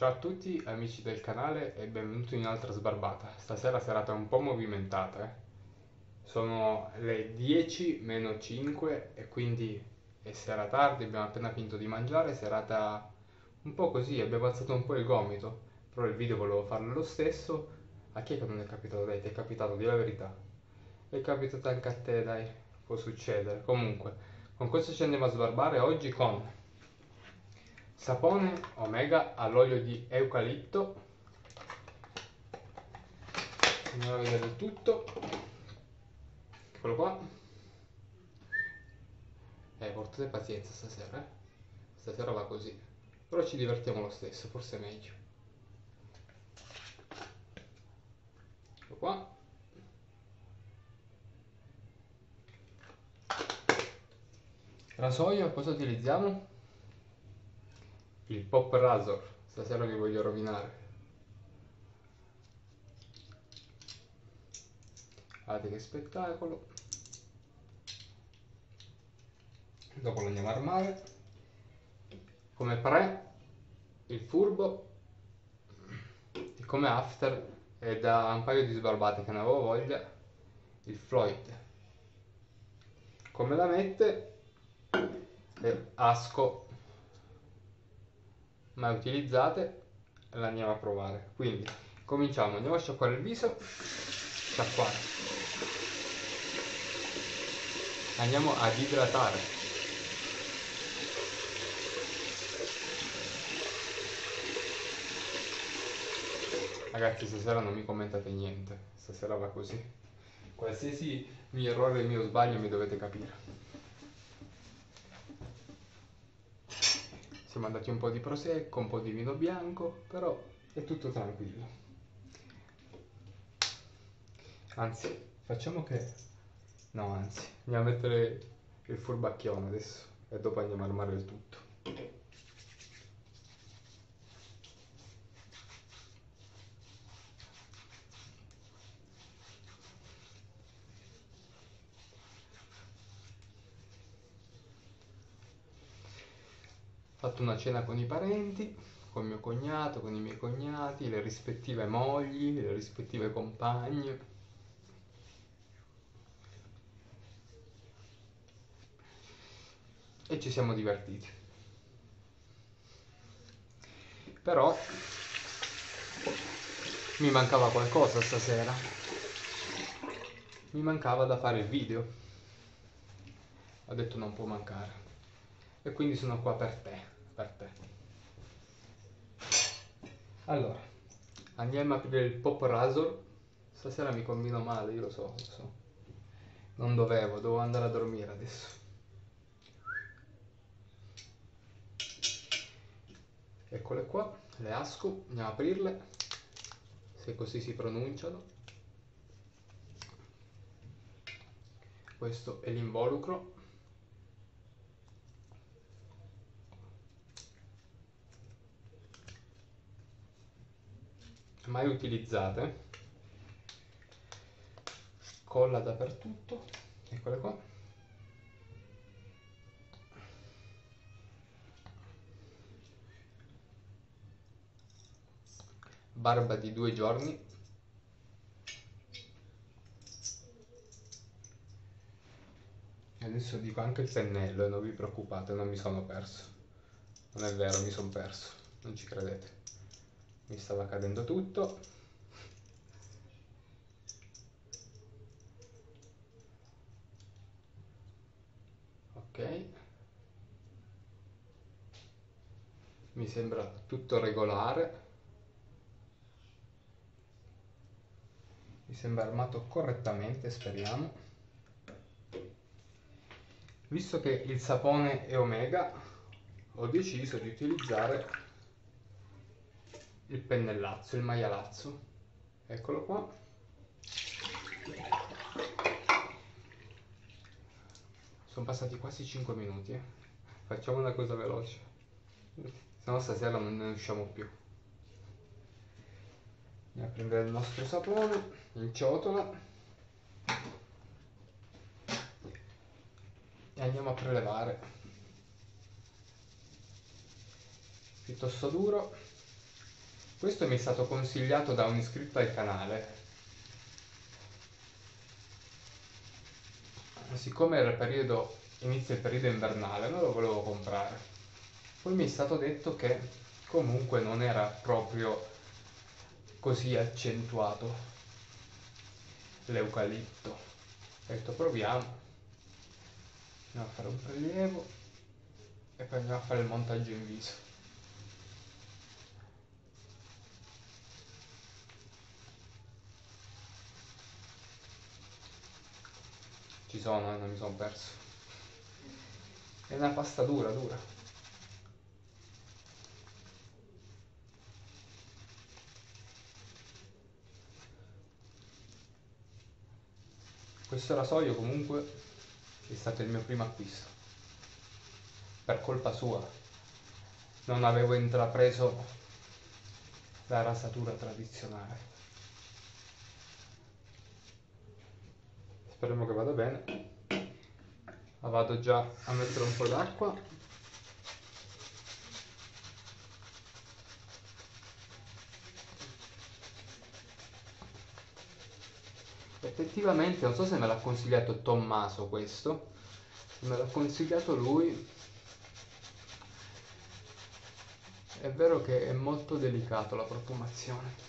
Ciao a tutti amici del canale e benvenuti in un'altra sbarbata. Stasera serata un po' movimentata, Sono le 10 meno 5 e quindi è sera tardi, abbiamo appena finito di mangiare, serata un po' così, abbiamo alzato un po' il gomito, però il video volevo farlo lo stesso. A chi è che non è capitato? Dai, ti è capitato, di la verità. È capitato anche a te, dai, può succedere. Comunque, con questo ci andiamo a sbarbare oggi con sapone Omega all'olio di eucalipto. Andiamo a vedere il tutto. Eccolo qua. Portate pazienza stasera, Stasera va così. Però ci divertiamo lo stesso, forse è meglio. Eccolo qua. Rasoio, cosa utilizziamo? Il Pop Razor. Stasera vi voglio rovinare. Guardate che spettacolo. Dopo lo andiamo a armare. Come pre, il furbo. E come after, è da un paio di sbarbate che ne avevo voglia, il Floyd. Come la mette? Le Asco mai utilizzate e la andiamo a provare. Quindi cominciamo, andiamo a sciacquare il viso, sciacquare, andiamo ad idratare. Ragazzi, stasera non mi commentate niente, stasera va così. Qualsiasi mio errore e mio sbaglio mi dovete capire. Siamo andati un po' di prosecco, un po' di vino bianco, però è tutto tranquillo. Anzi, facciamo che... No, anzi, andiamo a mettere il furbacchione adesso e dopo andiamo a armare il tutto. Ho fatto una cena con i parenti, con mio cognato, con i miei cognati, le rispettive mogli, le rispettive compagne. E ci siamo divertiti. Però mi mancava qualcosa stasera. Mi mancava da fare il video. Ho detto non può mancare. E quindi sono qua per te, per te. Allora, andiamo a aprire il Pop Razor. Stasera mi combino male, io lo so, lo so. Non dovevo andare a dormire adesso. Eccole qua, le Asco, andiamo a aprirle, se così si pronunciano. Questo è l'involucro. Mai utilizzate. Colla dappertutto, eccole qua. Barba di 2 giorni. E adesso dico anche il pennello e non vi preoccupate, non mi sono perso. Non è vero, mi sono perso, non ci credete. Mi stava cadendo tutto. Ok. Mi sembra tutto regolare. Mi sembra armato correttamente, speriamo. Visto che il sapone è Omega, ho deciso di utilizzare il pennellazzo, il maialazzo. Eccolo qua. Sono passati quasi 5 minuti. Facciamo una cosa veloce, se no stasera non ne usciamo più. Andiamo a prendere il nostro sapone in ciotola e andiamo a prelevare. Piuttosto duro. Questo mi è stato consigliato da un iscritto al canale. Siccome era inizia il periodo invernale, non lo volevo comprare. Poi mi è stato detto che comunque non era proprio così accentuato l'eucalipto. Ho detto proviamo, andiamo a fare un prelievo e poi andiamo a fare il montaggio in viso. Ci sono, non mi sono perso. È una pasta dura, dura. Questo rasoio comunque è stato il mio primo acquisto. Per colpa sua. Non avevo intrapreso la rasatura tradizionale. Speriamo che vada bene. La vado già a mettere un po' d'acqua. Effettivamente, non so se me l'ha consigliato Tommaso questo, se me l'ha consigliato lui, è vero che è molto delicato la profumazione.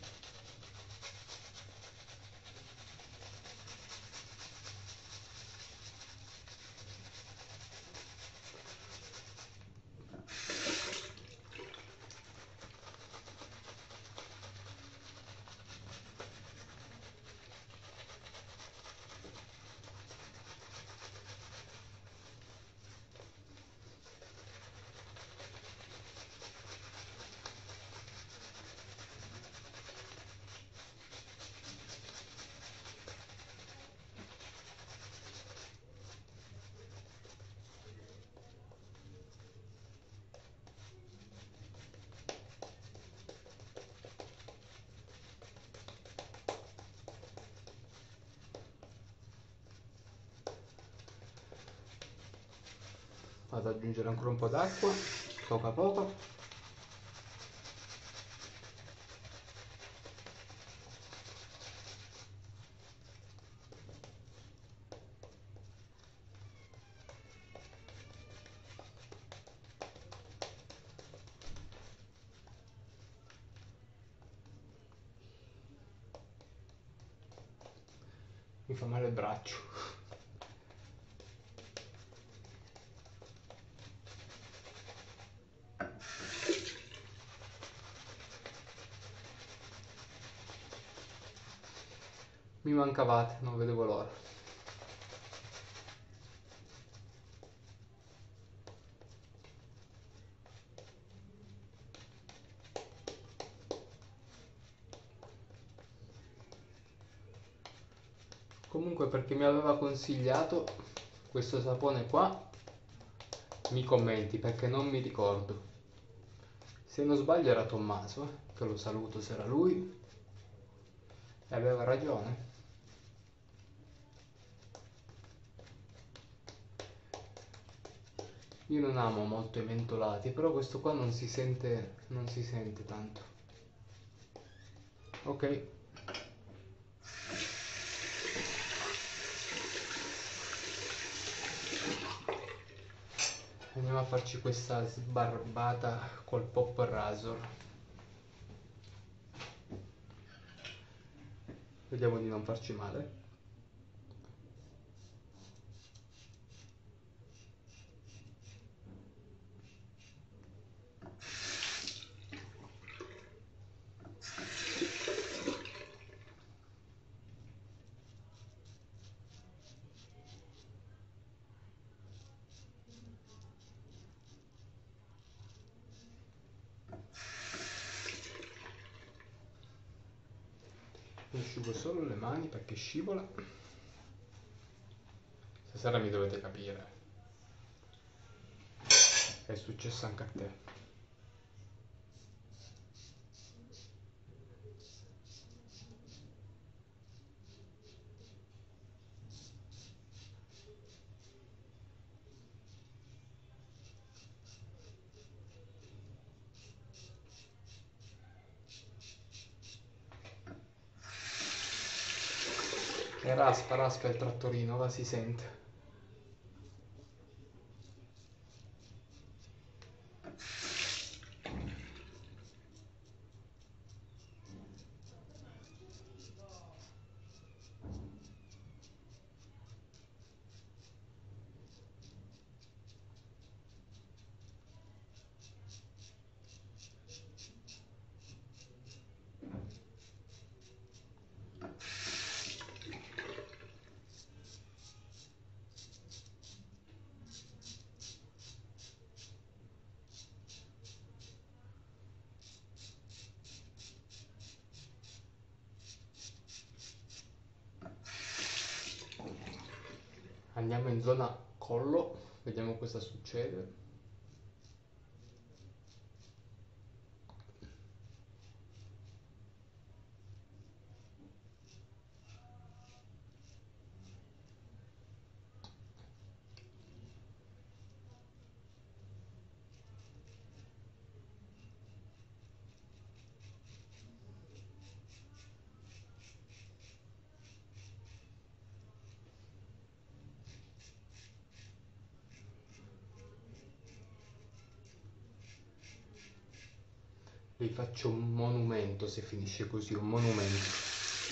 Vado ad aggiungere ancora un po' d'acqua, poco a poco. Mi fa male il braccio. Mi mancavate, non vedevo l'ora. Comunque perché mi aveva consigliato questo sapone qua, mi commenti perché non mi ricordo. Se non sbaglio era Tommaso, che lo saluto se era lui, e aveva ragione. Io non amo molto i mentolati, però questo qua non si sente tanto. Ok. Andiamo a farci questa sbarbata col pop razor. Vediamo di non farci male. Mi asciugo solo le mani perché scivola. Stasera mi dovete capire. È successo anche a te. Che raspa il trattorino, ora si sente. Andiamo in zona collo, vediamo cosa succede. Vi faccio un monumento se finisce così, un monumento.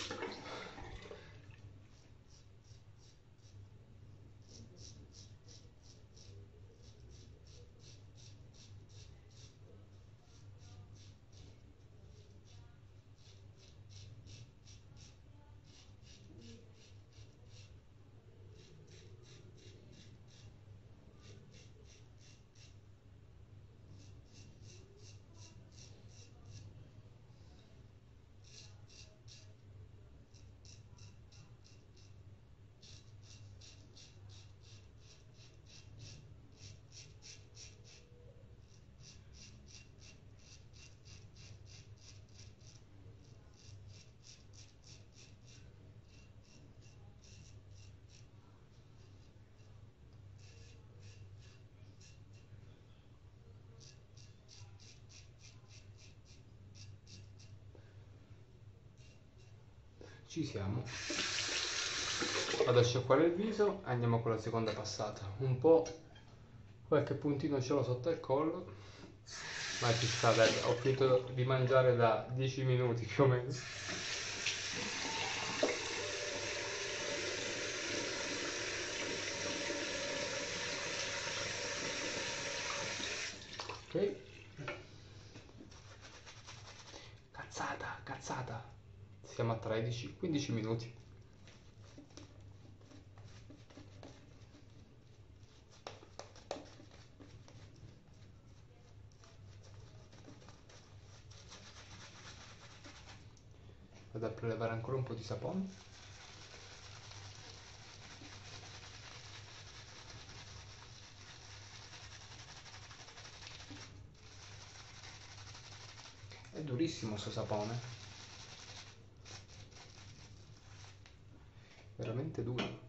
Ci siamo. Vado a sciacquare il viso e andiamo con la seconda passata. Un po' qualche puntino ce l'ho sotto il collo, ma ci sta, dai, ho finito di mangiare da 10 minuti più o meno. Ok. Cazzata. Siamo a 15 minuti. Vado a prelevare ancora un po' di sapone. È durissimo sto sapone. Veramente duro.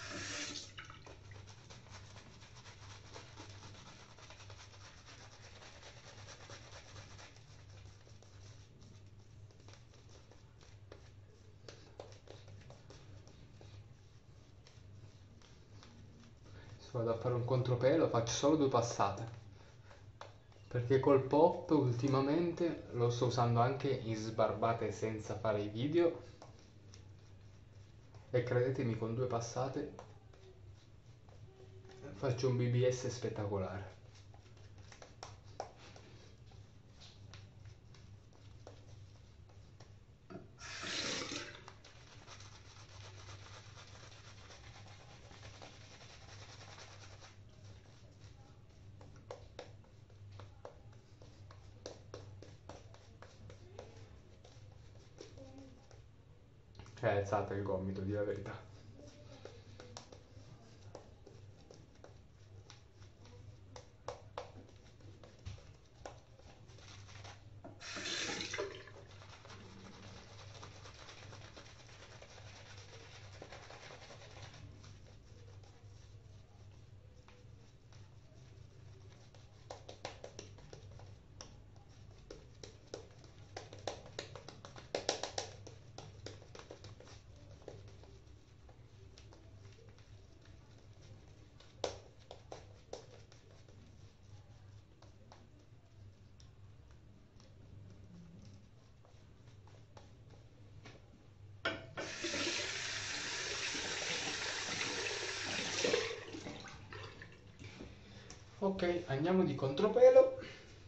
Se vado a fare un contropelo faccio solo 2 passate. Perché col pop ultimamente lo sto usando anche in sbarbate senza fare i video. E credetemi, con 2 passate faccio un BBS spettacolare. È alzata il gomito, di la verità. Ok, andiamo di contropelo.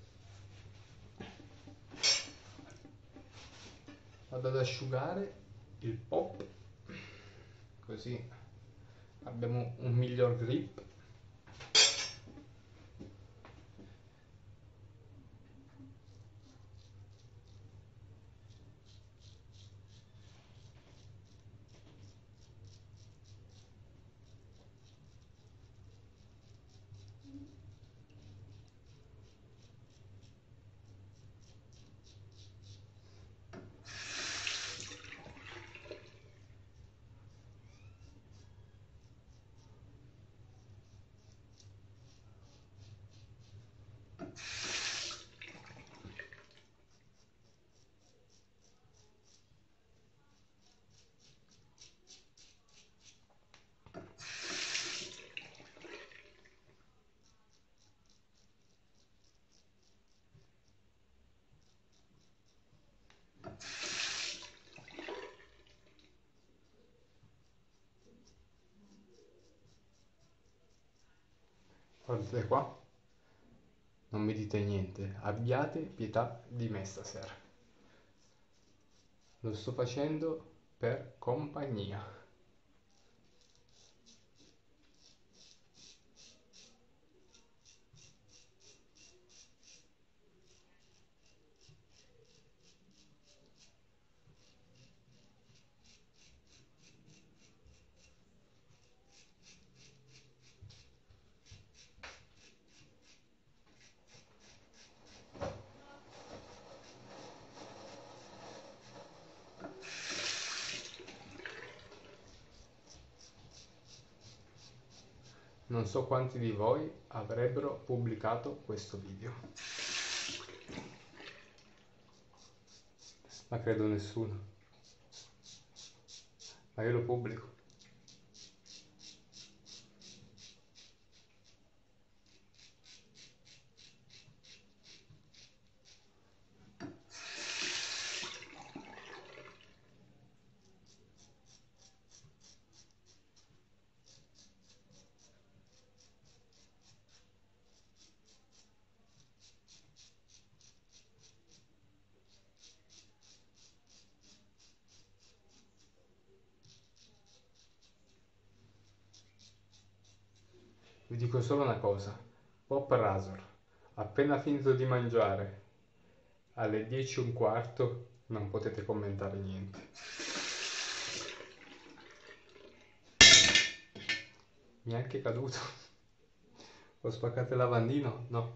Vado ad asciugare il pop, così abbiamo un miglior grip. Guardate qua, non mi dite niente, abbiate pietà di me stasera. Lo sto facendo per compagnia. Non so quanti di voi avrebbero pubblicato questo video, ma credo nessuno. Ma io lo pubblico. Vi dico solo una cosa, Pop Razor, appena finito di mangiare, alle 10:15 non potete commentare niente. Mi è anche caduto. Ho spaccato il lavandino? No.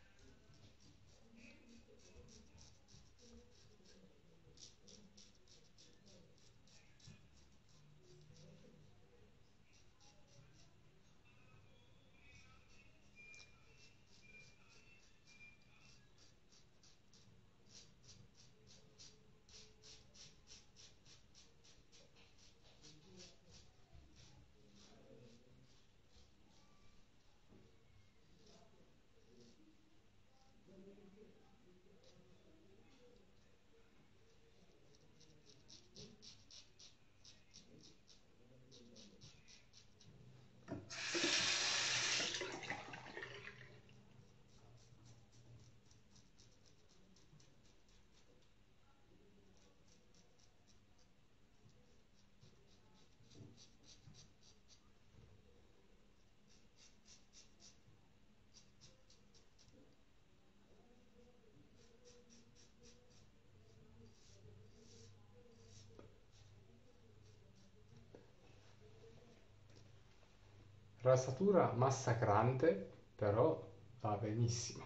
Rasatura massacrante, però va benissimo.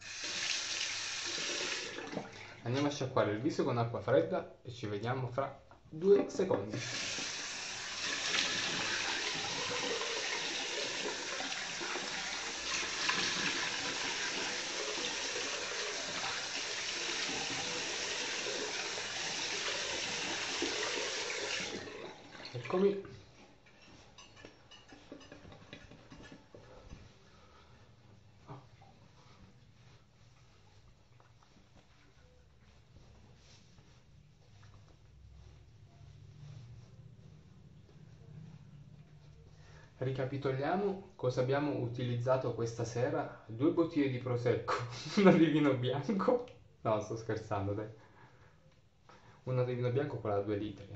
Andiamo a sciacquare il viso con acqua fredda e ci vediamo fra 2 secondi. Eccomi. Ricapitoliamo cosa abbiamo utilizzato questa sera. 2 bottiglie di prosecco, una di vino bianco. No, sto scherzando, dai. Una di vino bianco, quella da 2 litri.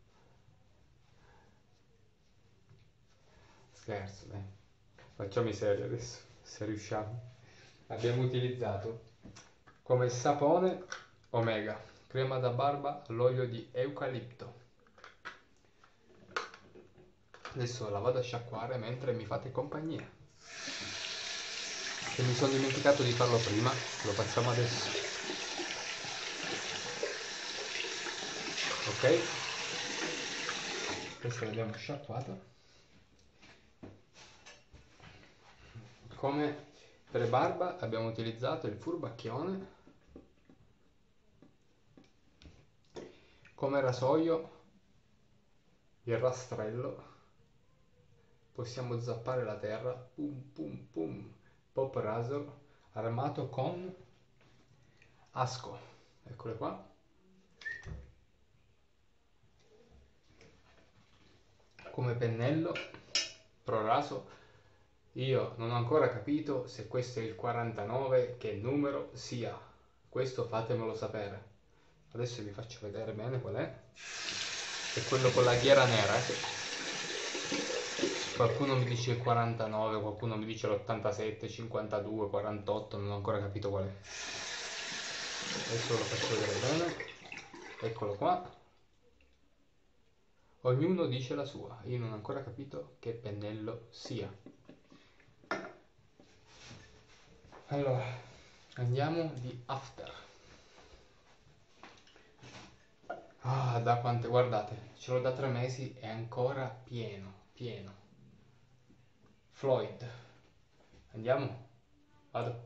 Scherzo, dai. Facciamo i seri adesso, se riusciamo. Abbiamo utilizzato come sapone Omega, crema da barba all'olio di eucalipto. Adesso la vado a sciacquare mentre mi fate compagnia. Se mi sono dimenticato di farlo prima, lo facciamo adesso. Ok? Questa l'abbiamo sciacquata. Come prebarba abbiamo utilizzato il furbacchione. Come rasoio il rastrello. Possiamo zappare la terra. Pum pum pum. Pop razor armato con asco. Eccole qua. Come pennello pro raso. Io non ho ancora capito se questo è il 49, che numero sia. Questo fatemelo sapere. Adesso vi faccio vedere bene qual è. È quello con la ghiera nera. Qualcuno mi dice il 49, qualcuno mi dice l'87, 52, 48, non ho ancora capito qual è. Adesso ve lo faccio vedere bene. Eccolo qua. Ognuno dice la sua. Io non ho ancora capito che pennello sia. Allora, andiamo di after. Ah, da quante, guardate, ce l'ho da 3 mesi, è ancora pieno, pieno. Floyd. Andiamo? Vado.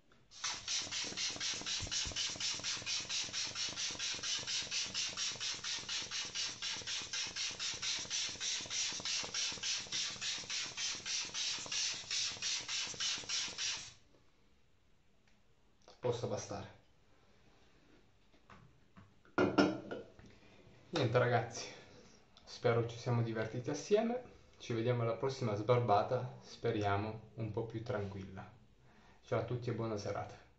Posso bastare. Niente ragazzi, spero ci siamo divertiti assieme. Ci vediamo alla prossima sbarbata, speriamo un po' più tranquilla. Ciao a tutti e buona serata.